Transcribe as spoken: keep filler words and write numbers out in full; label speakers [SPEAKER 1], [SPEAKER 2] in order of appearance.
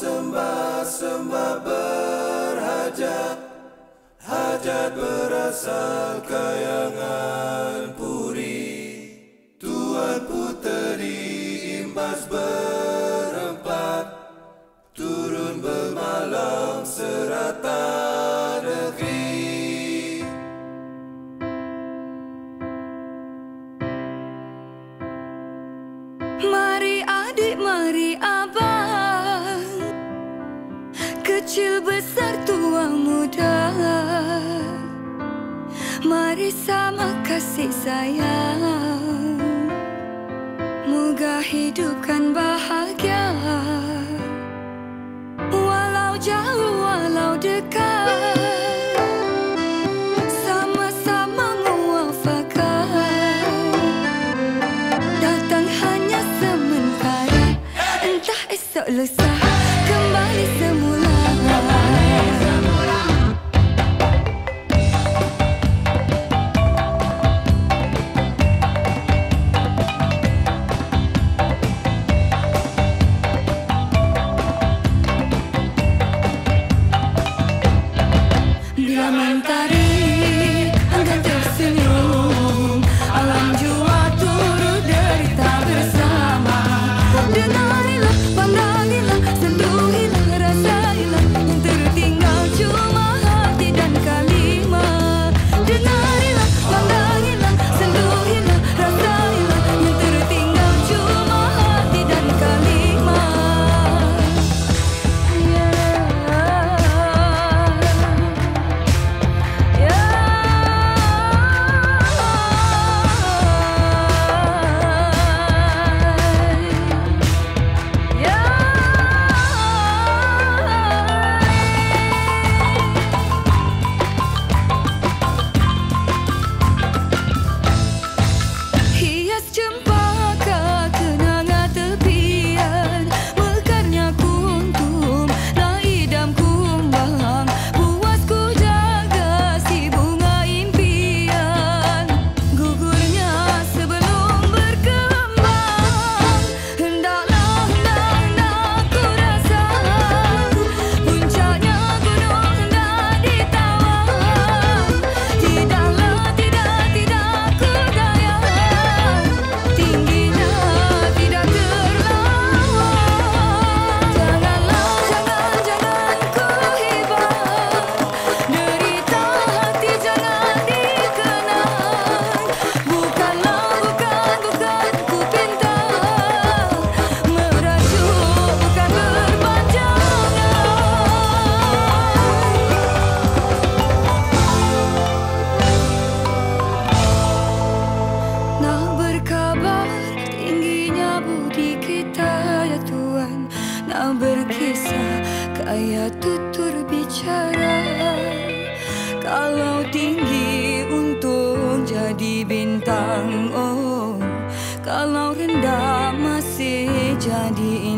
[SPEAKER 1] sembah-sembah berhajat, hajat berasal kayangan puri. Tuan puteri imbas berempat, turun bermalam serata negeri.
[SPEAKER 2] Mari adik, mari abang, kecil besar tua muda, mari sama kasih sayang, moga hidupkan bahagia. Walau jauh, walau dekat, sama-sama muafakat. Datang hanya sementara, entah esok lusa kembali semula. Bila mentari enggan tersenyum, alam jua turut derita bersama. Denarilah, pandangilah, sentuhilah, rasailah, yang tertinggal cuma hati dan kalimat. Denarilah, pandangilah, sentuhilah, rasailah, yang tertinggal cuma hati dan kalimat. Yeah. Hias cempaka kenanga tepian, mekarnya kuntum, lah idam kumbang, puasku jaga si bunga impian. Gugurnya sebelum berkembang, hendaklah hendak ku rasa, puncaknya gunung hendak ditawar. Tidaklah, tidak, tidak ku daya, tingginya tidak terlawan. Janganlah, jangan, jangan ku hibah, derita hati jangan dikenang. Bukanlah, bukan, bukan ku pinta, merajuk bukan berpanjangan. Nak berkabar tingginya budi kita ya Tuhan, nak berkisah kaya tutur bicara. Kalau tinggi untung jadi bintang, oh, kalau rendah masih jadi